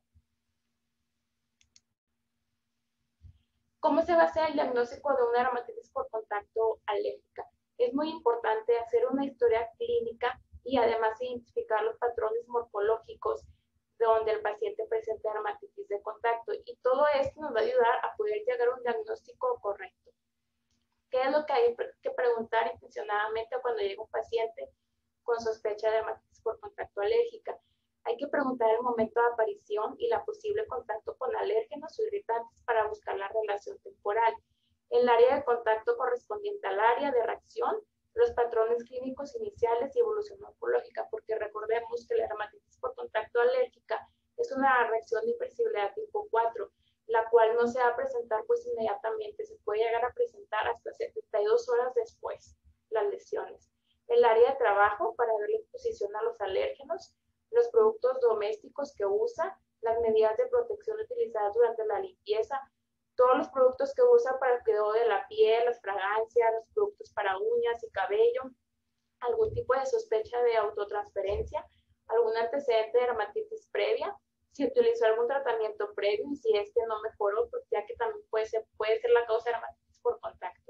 Speaker 1: ¿Cómo se va a hacer el diagnóstico de una dermatitis por contacto alérgica? Es muy importante hacer una historia clínica y además identificar los patrones morfológicos donde el paciente presenta dermatitis de contacto. Y todo esto nos va a ayudar a poder llegar a un diagnóstico correcto. ¿Qué es lo que hay que preguntar intencionadamente cuando llega un paciente con sospecha de dermatitis por contacto alérgica? Hay que preguntar el momento de aparición y la posible contacto con alérgenos o irritantes para buscar la relación temporal. El área de contacto correspondiente al área de reacción, los patrones clínicos iniciales y evolución morfológica, porque recordemos que la dermatitis por contacto alérgica es una reacción de hipersensibilidad tipo 4, la cual no se va a presentar pues inmediatamente, se puede llegar a presentar hasta 72 horas después las lesiones. El área de trabajo para ver la exposición a los alérgenos, los productos domésticos que usa, las medidas de protección utilizadas durante la limpieza, todos los productos que usa para el cuidado de la piel, las fragancias, los productos para uñas y cabello, algún tipo de sospecha de autotransferencia, algún antecedente de dermatitis previa, si utilizó algún tratamiento previo y si es que no mejoró, pues ya que también puede ser la causa de dermatitis por contacto.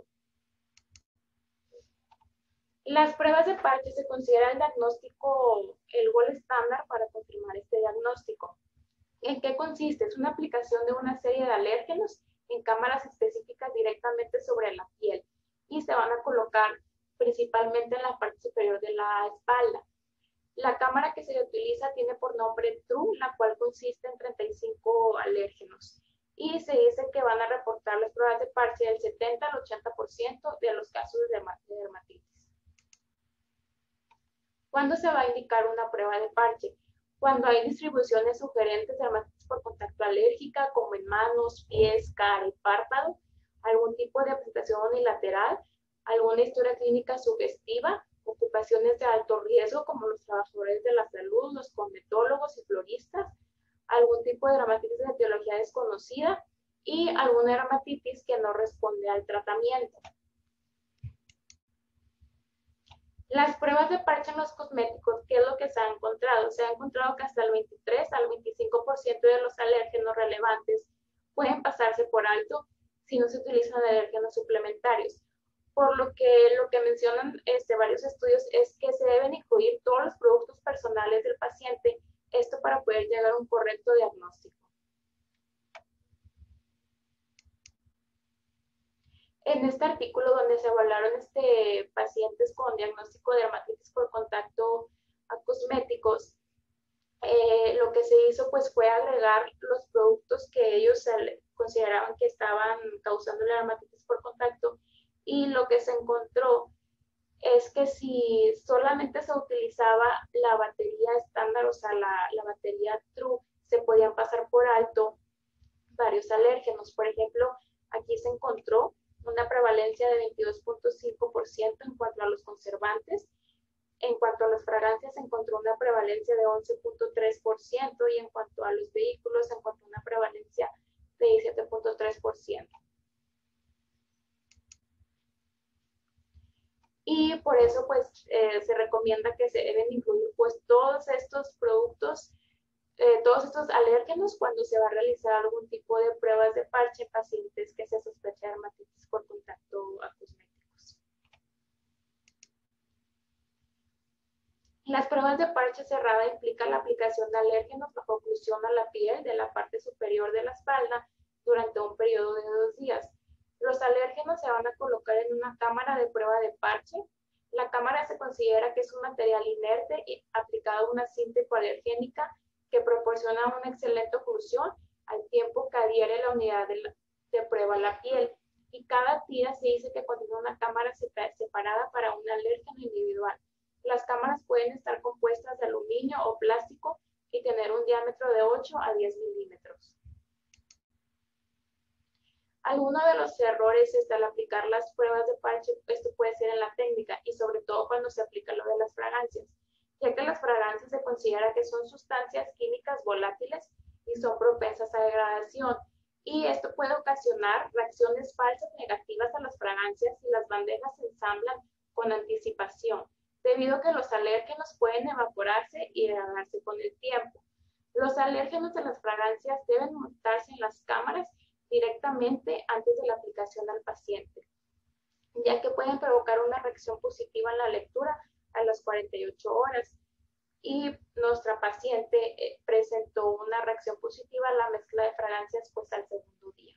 Speaker 1: Las pruebas de parche se considera el diagnóstico, el gold estándar para confirmar este diagnóstico. ¿En qué consiste? Es una aplicación de una serie de alérgenos en cámaras específicas directamente sobre la piel y se van a colocar principalmente en la parte superior de la espalda. La cámara que se utiliza tiene por nombre TRU, la cual consiste en 35 alérgenos. Y se dice que van a reportar las pruebas de parche del 70 al 80% de los casos de dermatitis. ¿Cuándo se va a indicar una prueba de parche? Cuando hay distribuciones sugerentes de dermatitis por contacto alérgica, como en manos, pies, cara y párpado, algún tipo de presentación unilateral, alguna historia clínica sugestiva, ocupaciones de alto riesgo como los trabajadores de la salud, los cosmetólogos y floristas, algún tipo de dermatitis de etiología desconocida y alguna dermatitis que no responde al tratamiento. Las pruebas de parche en los cosméticos, ¿qué es lo que se ha encontrado? Se ha encontrado que hasta el 23 al 25% de los alérgenos relevantes pueden pasarse por alto si no se utilizan alérgenos suplementarios. Por lo que mencionan varios estudios es que se deben incluir todos los productos personales del paciente, esto para poder llegar a un correcto diagnóstico. En este artículo donde se evaluaron pacientes con diagnóstico de dermatitis por contacto a cosméticos, lo que se hizo pues fue agregar los productos que ellos consideraban que estaban causando la dermatitis por contacto, y lo que se encontró es que si solamente se utilizaba la batería estándar, o sea, la batería TRU, se podían pasar por alto varios alérgenos. Por ejemplo, aquí se encontró una prevalencia de 22.5% en cuanto a los conservantes. En cuanto a las fragancias, se encontró una prevalencia de 11.3% y en cuanto a los vehículos, se encontró una prevalencia de 17.3%. Y por eso, pues, se recomienda que se deben incluir, pues, todos estos productos, todos estos alérgenos cuando se va a realizar algún tipo de pruebas de parche en pacientes que se sospecha de dermatitis por contacto a cosméticos. Las pruebas de parche cerrada implican la aplicación de alérgenos bajo oclusión a la piel de la parte superior de la espalda durante un periodo de 2 días. Los alérgenos se van a colocar en una cámara de prueba de parche. La cámara se considera que es un material inerte y aplicado a una cinta hipoalergénica que proporciona una excelente oclusión al tiempo que adhiere la unidad de prueba a la piel. Y cada tira se dice que contiene una cámara separada para un alérgeno individual. Las cámaras pueden estar compuestas de aluminio o plástico y tener un diámetro de 8 a 10 milímetros. Alguno de los errores al aplicar las pruebas de parche, esto puede ser en la técnica y sobre todo cuando se aplica lo de las fragancias, ya que las fragancias se considera que son sustancias químicas volátiles y son propensas a degradación. Y esto puede ocasionar reacciones falsas negativas a las fragancias si las bandejas se ensamblan con anticipación, debido a que los alérgenos pueden evaporarse y degradarse con el tiempo. Los alérgenos de las fragancias deben montarse en las cámaras directamente antes de la aplicación al paciente, ya que pueden provocar una reacción positiva en la lectura a las 48 horas. Y nuestra paciente presentó una reacción positiva a la mezcla de fragancias pues al segundo día.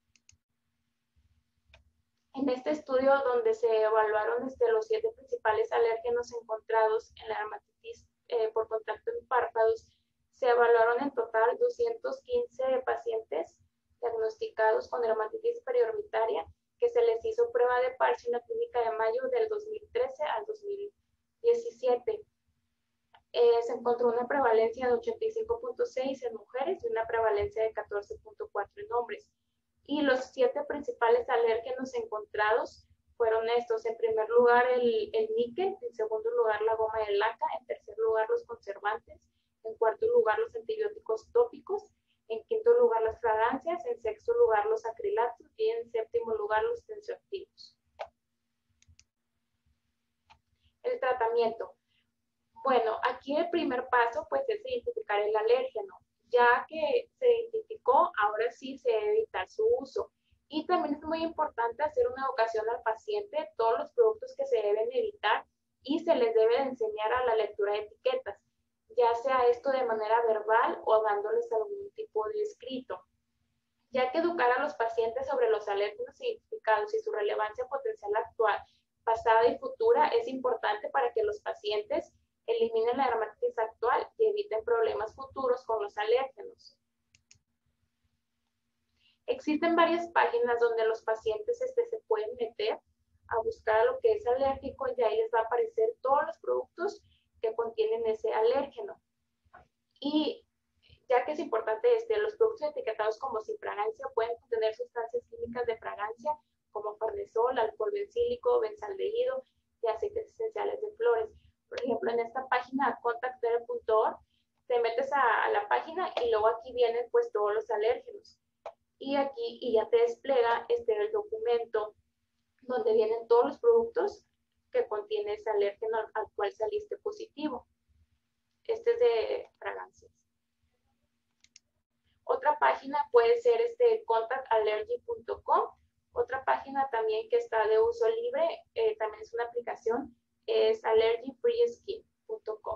Speaker 1: En este estudio, donde se evaluaron los 7 principales alérgenos encontrados en la dermatitis por contacto en párpados, se evaluaron en total 215 pacientes diagnosticados con dermatitis periorbitaria, que se les hizo prueba de parche en la clínica de mayo del 2013 al 2017. Se encontró una prevalencia de 85.6 en mujeres y una prevalencia de 14.4 en hombres. Y los 7 principales alérgenos encontrados fueron estos: en primer lugar el níquel, en segundo lugar la goma de laca, en tercer lugar los conservantes, en cuarto lugar los antibióticos tópicos, en quinto lugar las fragancias, en sexto lugar los acrilatos y en séptimo lugar los tensioactivos. El tratamiento. Bueno, aquí el primer paso pues es identificar el alérgeno. Ya que se identificó, ahora sí se debe evitar su uso. Y también es muy importante hacer una educación al paciente, todos los productos que se deben evitar, y se les debe enseñar a la lectura de etiquetas, ya sea esto de manera verbal o dándoles algún tipo de escrito. Ya que educar a los pacientes sobre los alérgenos identificados y su relevancia potencial actual, pasada y futura es importante para que los pacientes eliminen la dermatitis actual y eviten problemas futuros con los alérgenos. Existen varias páginas donde los pacientes se pueden meter a buscar lo que es alérgico y ahí les va a aparecer todos los productos que contienen ese alérgeno. Y ya que es importante, los productos etiquetados como sin fragancia pueden contener sustancias químicas de fragancia como farnesol, alcohol bencílico, benzaldehído y aceites esenciales de flores. Por ejemplo, en esta página contactdr.org te metes a la página y luego aquí vienen pues todos los alérgenos. Y aquí ya te despliega el documento donde vienen todos los productos que contiene ese alérgeno al cual saliste positivo. Este es de fragancias. Otra página puede ser contactallergy.com. Otra página también que está de uso libre, también es una aplicación, es allergyfreeskin.com.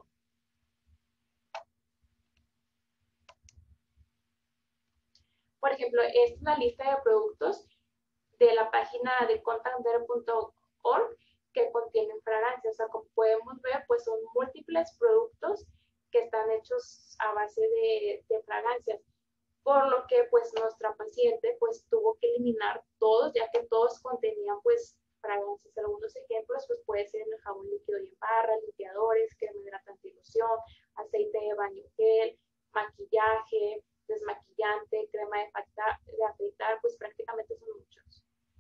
Speaker 1: Por ejemplo, es una lista de productos de la página de contactdr.org que contienen fragancias. O sea, como podemos ver, pues son múltiples productos que están hechos a base de fragancias, por lo que pues nuestra paciente pues tuvo que eliminar todos, ya que todos contenían pues fragancias. Algunos ejemplos pues puede ser el jabón líquido y en barra, limpiadores, crema hidratante y loción, aceite de baño gel, maquillaje, desmaquillante, crema de afeitar, pues prácticamente son muchos.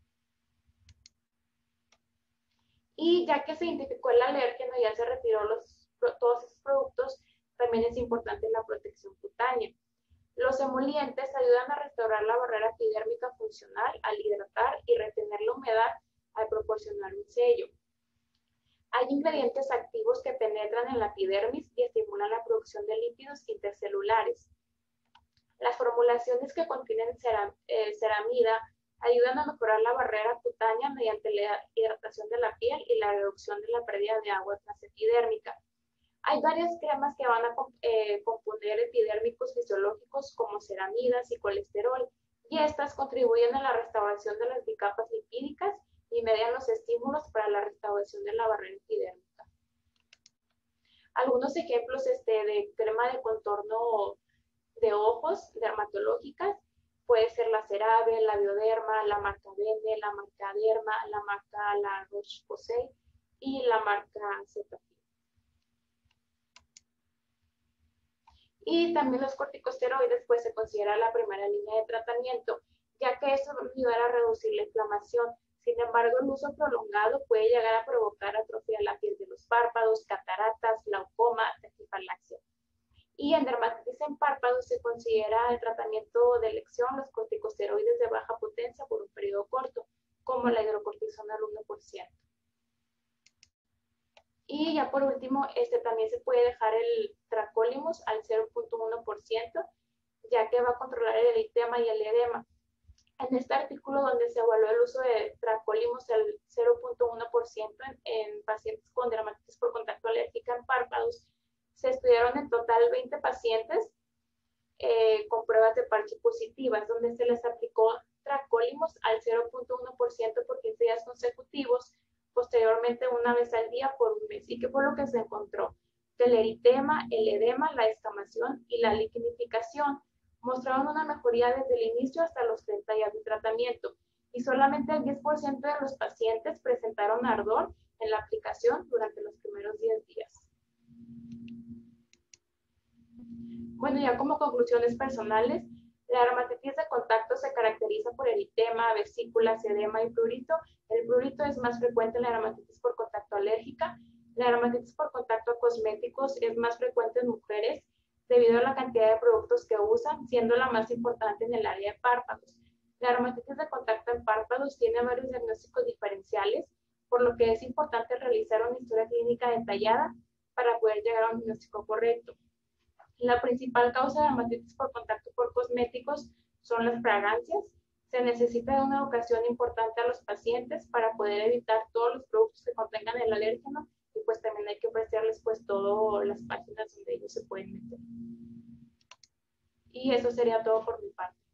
Speaker 1: Y ya que se identificó el alérgeno y ya se retiró todos esos productos, también es importante la protección cutánea. Los emolientes ayudan a restaurar la barrera epidérmica funcional al hidratar y retener la humedad al proporcionar un sello. Hay ingredientes activos que penetran en la epidermis y estimulan la producción de lípidos intercelulares. Las formulaciones que contienen ceramida ayudan a mejorar la barrera cutánea mediante la hidratación de la piel y la reducción de la pérdida de agua transepidérmica. Hay varias cremas que van a componer epidérmicos fisiológicos como ceramidas y colesterol, y estas contribuyen a la restauración de las bicapas lipídicas y median los estímulos para la restauración de la barrera epidérmica. Algunos ejemplos de crema de contorno de ojos dermatológicas puede ser la CeraVe, la Bioderma, la marca Bende, la marca Derma, la marca La Roche-Posay y la marca Cetaphil. Y también los corticosteroides pues se considera la primera línea de tratamiento, ya que esto va a ayudar a reducir la inflamación. Sin embargo, el uso prolongado puede llegar a provocar atrofia de la piel de los párpados, cataratas, glaucoma, tachyphylaxia. Y en dermatitis en párpados se considera el tratamiento de elección los corticosteroides de baja potencia por un periodo corto, como la hidrocortisona al 1%. Y ya por último, también se puede dejar el tracólimus al 0.1%, ya que va a controlar el eritema y el edema. En este artículo donde se evaluó el uso de tracólimus al 0.1% en pacientes con dermatitis por contacto alérgica en párpados, se estudiaron en total 20 pacientes con pruebas de parche positivas, donde se les aplicó tracólimus al 0.1% por 15 días consecutivos, posteriormente una vez al día por un mes. ¿Y qué fue lo que se encontró? Que el eritema, el edema, la descamación y la liquinificación mostraron una mejoría desde el inicio hasta los 30 días de tratamiento, y solamente el 10% de los pacientes presentaron ardor en la aplicación durante los primeros 10 días. Bueno, ya como conclusiones personales, la dermatitis de contacto se caracteriza por eritema, vesículas, edema y prurito. El prurito es más frecuente en la dermatitis por contacto alérgica. La dermatitis por contacto a cosméticos es más frecuente en mujeres debido a la cantidad de productos que usan, siendo la más importante en el área de párpados. La dermatitis de contacto en párpados tiene varios diagnósticos diferenciales, por lo que es importante realizar una historia clínica detallada para poder llegar a un diagnóstico correcto. La principal causa de dermatitis por contacto por cosméticos son las fragancias. Se necesita de una educación importante a los pacientes para poder evitar todos los productos que contengan el alérgeno, y pues también hay que ofrecerles pues todas las páginas donde ellos se pueden meter. Y eso sería todo por mi parte.